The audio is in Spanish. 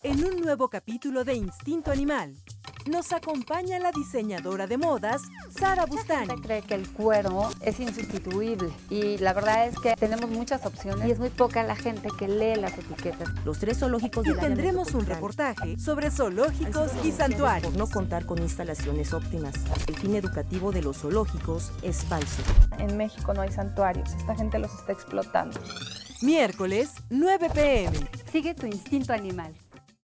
En un nuevo capítulo de Instinto Animal, nos acompaña la diseñadora de modas, Sara Bustani. La gente cree que el cuero es insustituible y la verdad es que tenemos muchas opciones y es muy poca la gente que lee las etiquetas. Los 3 zoológicos Y del área tendremos un metropolitana reportaje sobre zoológicos y santuarios. por no contar con instalaciones óptimas. El fin educativo de los zoológicos es falso. En México no hay santuarios, esta gente los está explotando. Miércoles, 9 p.m. Sigue tu instinto animal.